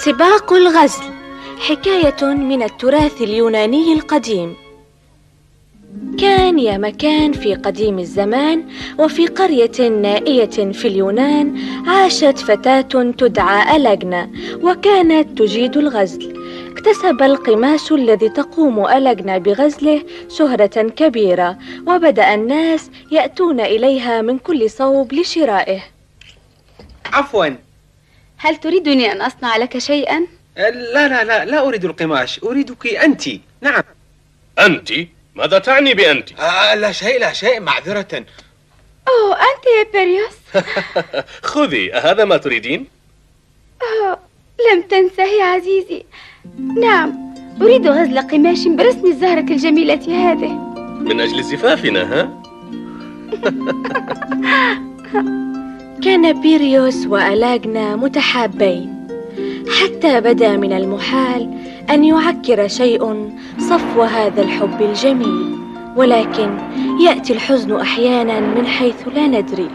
سباق الغزل، حكاية من التراث اليوناني القديم. كان يا مكان في قديم الزمان، وفي قرية نائية في اليونان عاشت فتاة تدعى ألاجنا، وكانت تجيد الغزل. اكتسب القماش الذي تقوم ألاجنا بغزله شهرة كبيرة، وبدأ الناس يأتون إليها من كل صوب لشرائه. عفوا، هل تريدني أن أصنع لك شيئا؟ لا أريد القماش، أريدك أنت. نعم. أنت؟ ماذا تعني بأنت؟ لا شيء، معذرة. أوه، أنت يا بيريوس. خذي، أهذا ما تريدين؟ لم تنسه يا عزيزي. نعم، أريد غزل قماش برسم الزهرة الجميلة هذه. من أجل زفافنا، ها؟ كان بيريوس وألاجنا متحابين، حتى بدا من المحال أن يعكر شيء صفو هذا الحب الجميل، ولكن يأتي الحزن أحيانا من حيث لا ندري.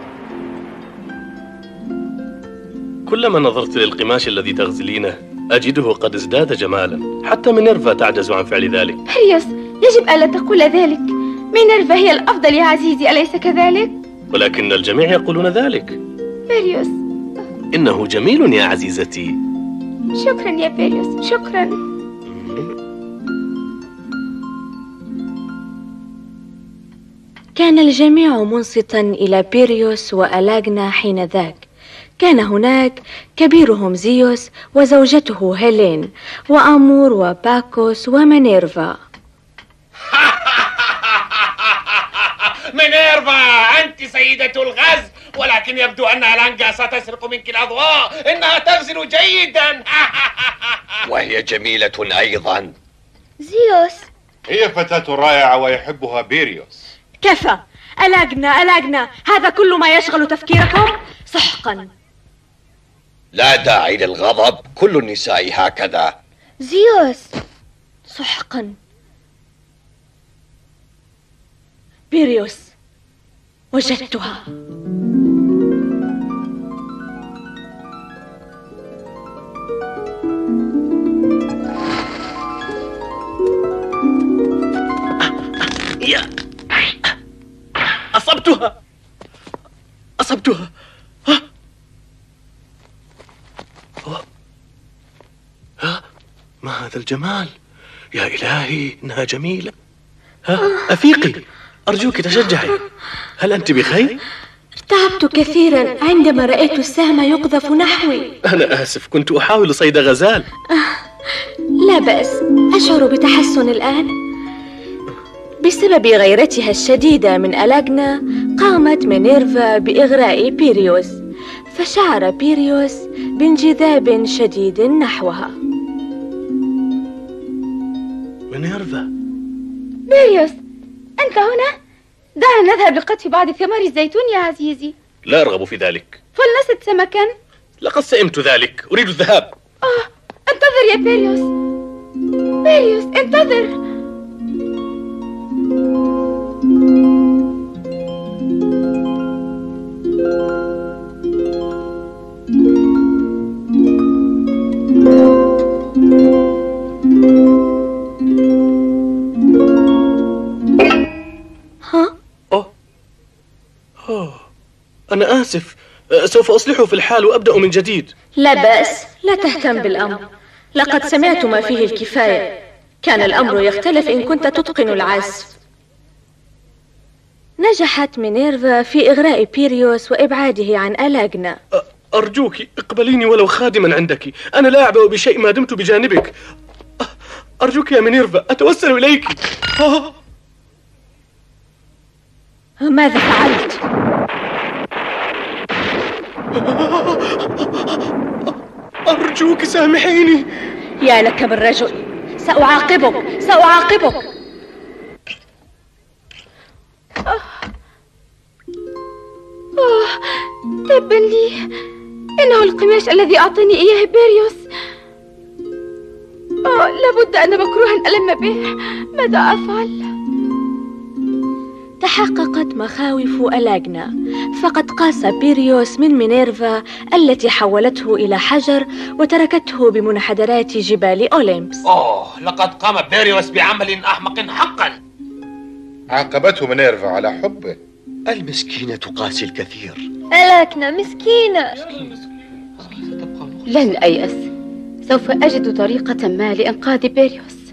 كلما نظرت للقماش الذي تغزلينه أجده قد ازداد جمالا، حتى مينيرفا تعجز عن فعل ذلك. بيريوس، يجب ألا تقول ذلك. مينيرفا هي الأفضل يا عزيزي، أليس كذلك؟ ولكن الجميع يقولون ذلك. بيريوس، إنه جميل يا عزيزتي. شكرا يا بيريوس، شكرا. كان الجميع منصتا إلى بيريوس وألاجنا حين ذاك. كان هناك كبيرهم زيوس وزوجته هيلين، وأمور وباكوس ومينيرفا. مينيرفا، أنت سيدة الغزل، ولكن يبدو أن ألانجا ستسرق منك الأضواء. إنها تغزل جيدا. وهي جميلة أيضا. زيوس، هي فتاة رائعة ويحبها بيريوس. كفى. ألاجنا، هذا كل ما يشغل تفكيركم؟ سحقا. لا داعي للغضب، كل النساء هكذا. زيوس، سحقا. بيريوس، وجدتها. أصبتها. ما هذا الجمال؟ يا إلهي، إنها جميلة. أفيقي، أرجوك تشجعي. هل أنت بخير؟ ارتعبت كثيرا عندما رأيت السهم يقذف نحوي. أنا آسف، كنت أحاول صيد غزال. لا بأس، أشعر بتحسن الآن. بسبب غيرتها الشديدة من ألاجنا قامت مينيرفا بإغراء بيريوس، فشعر بيريوس بانجذاب شديد نحوها. مينيرفا. بيريوس، أنت هنا؟ دعنا نذهب لقطف بعض ثمار الزيتون يا عزيزي. لا أرغب في ذلك. فلنصد سمكا. لقد سئمت ذلك، أريد الذهاب. انتظر يا بيريوس. بيريوس، انتظر. أنا آسف، سوف أصلحه في الحال وأبدأ من جديد. لا بأس، لا تهتم بالأمر، لقد سمعت ما فيه الكفاية. كان الأمر يختلف إن كنت تتقن العزف. نجحت مينيرفا في إغراء بيريوس وإبعاده عن ألاجنا. أرجوك اقبليني ولو خادما عندك، أنا لا أعبأ بشيء ما دمت بجانبك. أرجوك يا مينيرفا، أتوسل إليك. ماذا فعلت؟ أرجوك سامحيني. يا لك من رجل، سأعاقبك. تبا لي، إنه القماش الذي أعطاني إياه بيريوس. لابد أن مكروها ألم به. ماذا أفعل؟ تحققت مخاوف ألاغنا، فقد قاس بيريوس من مينيرفا التي حولته إلى حجر وتركته بمنحدرات جبال أوليمبس. لقد قام بيريوس بعمل أحمق حقا. عاقبته مينيرفا على حبه. المسكينة تقاسي الكثير. ألاغنا مسكينة. لن أيأس، سوف أجد طريقة ما لإنقاذ بيريوس.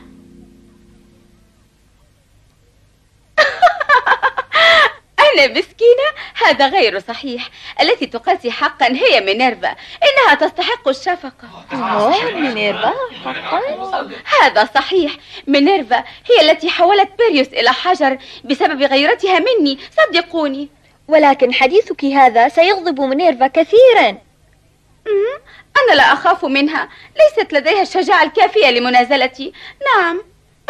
أنا مسكينة؟ هذا غير صحيح. التي تقاسي حقا هي مينيرفا، إنها تستحق الشفقة. مينيرفا حقا؟ هذا صحيح. مينيرفا هي التي حولت بيريوس إلى حجر بسبب غيرتها مني، صدقوني. ولكن حديثك هذا سيغضب مينيرفا كثيرا. أنا لا أخاف منها، ليست لديها الشجاعة الكافية لمنازلتي. نعم.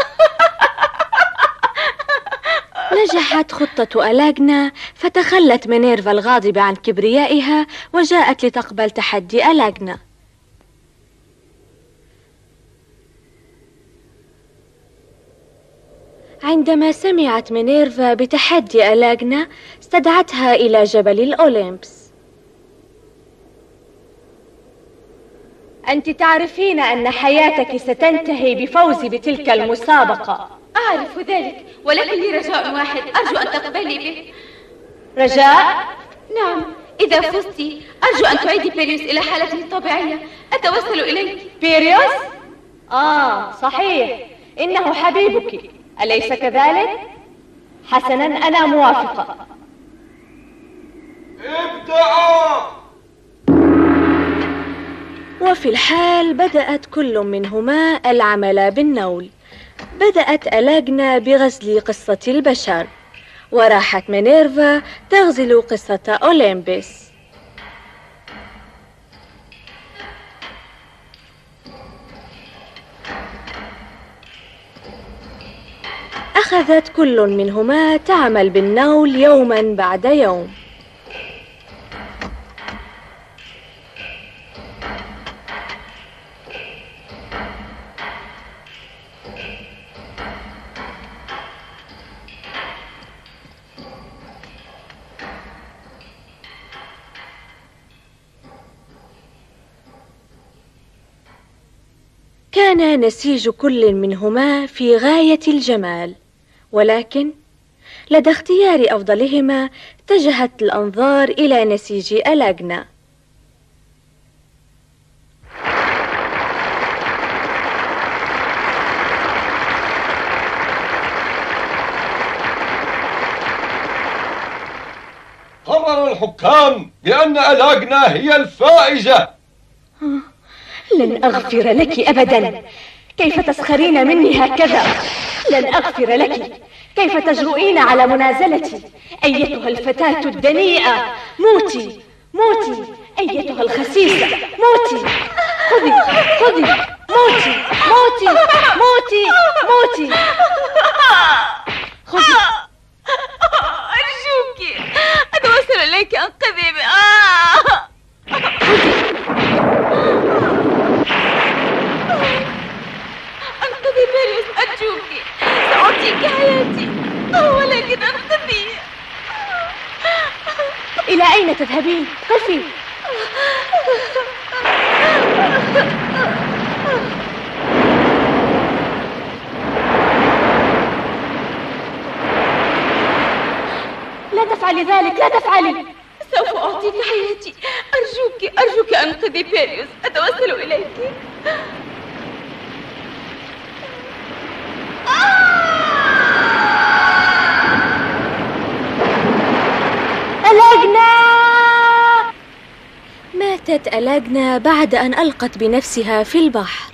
نجحت خطة ألاغنا، فتخلت مينيرفا الغاضبة عن كبريائها وجاءت لتقبل تحدي ألاغنا. عندما سمعت مينيرفا بتحدي ألاغنا استدعتها إلى جبل الأوليمبس. أنت تعرفين أن حياتك ستنتهي بفوزي بتلك المسابقة. أعرف ذلك، ولكن لي رجاء واحد أرجو أن تقبلي به. رجاء؟ نعم، إذا فزت أرجو أن تعيدي بيريوس إلى حالته الطبيعية. أتوسل إليك. بيريوس؟ صحيح، إنه حبيبك، أليس كذلك؟ حسنا، أنا موافقة. ابدأوا. وفي الحال بدأت كل منهما العمل بالنول. بدأت ألاغنا بغزل قصة البشر، وراحت مينيرفا تغزل قصة أوليمبس. أخذت كل منهما تعمل بالنول يوما بعد يوم. كان نسيج كل منهما في غاية الجمال، ولكن لدى اختيار أفضلهما اتجهت الأنظار إلى نسيج ألاغنا. قرر الحكام بأن ألاغنا هي الفائزة. لن أغفر لك أبدا. كيف تسخرين مني هكذا؟ لن أغفر لك. كيف تجرؤين على منازلتي أيتها الفتاة الدنيئة؟ موتي موتي أيتها الخسيسة، موتي. خذي خذي، موتي موتي موتي موتي. خذي. أرجوك أتوسل إليك، أنقذي. أنقذي بيريوس، أرجوك، سأعطيك حياتي، ولكن أنقذي. إلى أين تذهبين؟ قفي. لا تفعلي ذلك، لا تفعلي. سوف أعطيك حياتي، أرجوك أرجوك أنقذي بيريوس، أتوسل إليك. ألاغنا! ماتت ألاغنا بعد أن ألقت بنفسها في البحر.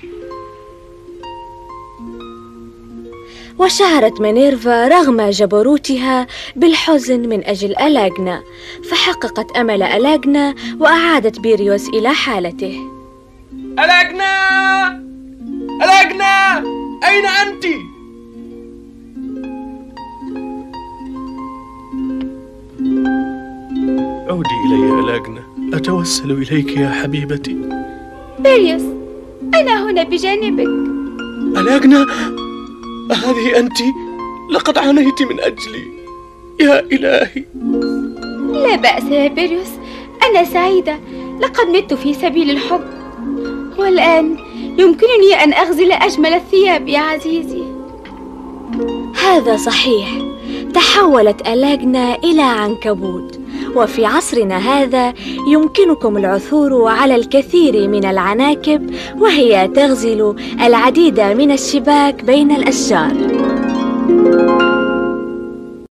وشعرت مينيرفا رغم جبروتها بالحزن من أجل ألاغنا، فحققت أمل ألاغنا وأعادت بيريوس إلى حالته. ألاغنا! ألاغنا! أين أنت؟ عودي إلي ألاغنا، أتوسل إليك يا حبيبتي. بيريوس، أنا هنا بجانبك. ألاغنا، هذه أنت؟ لقد عانيت من أجلي. يا إلهي. لا بأس يا بيريوس، أنا سعيدة، لقد مت في سبيل الحب، والآن يمكنني أن أغزل أجمل الثياب يا عزيزي. هذا صحيح، تحولت ألاجنا إلى عنكبوت، وفي عصرنا هذا يمكنكم العثور على الكثير من العناكب وهي تغزل العديد من الشباك بين الأشجار.